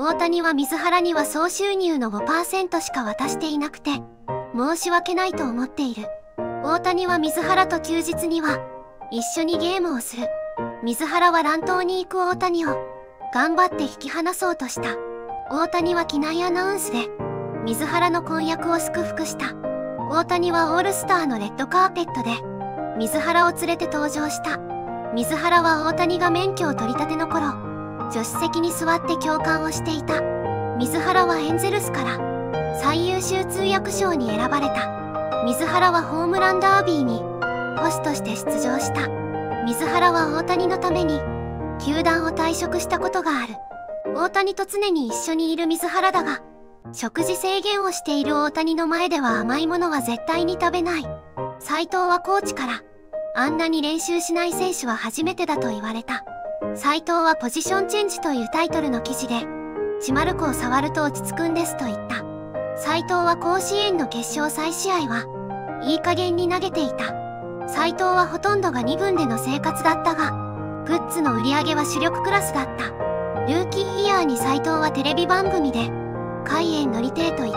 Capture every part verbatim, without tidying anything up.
大谷は水原には総収入の ごパーセント しか渡していなくて、申し訳ないと思っている。大谷は水原と休日には、一緒にゲームをする。水原は乱闘に行く大谷を、頑張って引き離そうとした。大谷は機内アナウンスで、水原の婚約を祝福した。大谷はオールスターのレッドカーペットで、水原を連れて登場した。水原は大谷が免許を取り立ての頃、助手席に座って共感をしていた。水原はエンゼルスから最優秀通訳賞に選ばれた。水原はホームランダービーに捕手として出場した。水原は大谷のために球団を退職したことがある。大谷と常に一緒にいる水原だが、食事制限をしている大谷の前では甘いものは絶対に食べない。斉藤はコーチから、あんなに練習しない選手は初めてだと言われた。斉藤はポジションチェンジというタイトルの記事で、チマルコを触ると落ち着くんですと言った。斉藤は甲子園の決勝再試合は、いい加減に投げていた。斉藤はほとんどがに軍での生活だったが、グッズの売り上げは主力クラスだった。ルーキーイヤーに斉藤はテレビ番組で、海縁乗りてえと言った。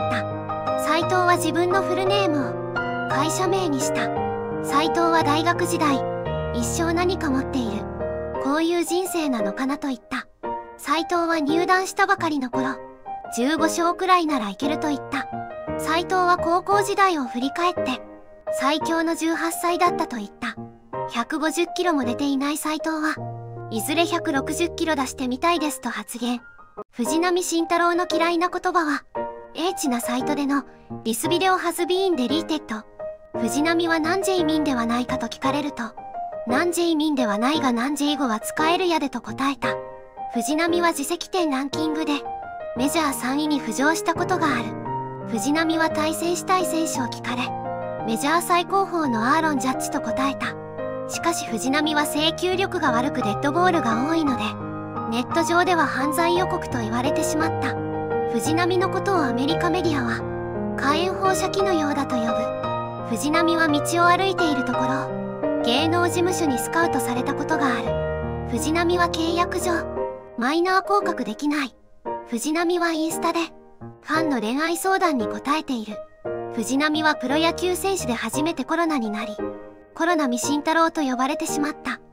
斉藤は自分のフルネームを会社名にした。斉藤は大学時代、一生何か持っている。こういう人生なのかなと言った。斉藤は入団したばかりの頃、じゅうご勝くらいならいけると言った。斉藤は高校時代を振り返って、最強のじゅうはっさいだったと言った。ひゃくごじゅっキロも出ていない斉藤は、いずれひゃくろくじゅっキロ出してみたいですと発言。藤浪晋太郎の嫌いな言葉は、英知なサイトでの、ディスビデオハズビーンデリーテッド。藤浪は何ジェイミンではないかと聞かれると、何ジェイミンではないが何ジェイ語は使えるやでと答えた。藤浪は自責点ランキングで、メジャーさんいに浮上したことがある。藤浪は対戦したい選手を聞かれ、メジャー最高峰のアーロン・ジャッジと答えた。しかし藤浪は制球力が悪くデッドボールが多いので、ネット上では犯罪予告と言われてしまった。藤浪のことをアメリカメディアは、火炎放射器のようだと呼ぶ。藤浪は道を歩いているところ、芸能事務所にスカウトされたことがある。藤浪は契約上、マイナー降格できない。藤浪はインスタで、ファンの恋愛相談に答えている。藤浪はプロ野球選手で初めてコロナになり、コロナ未慎太郎と呼ばれてしまった。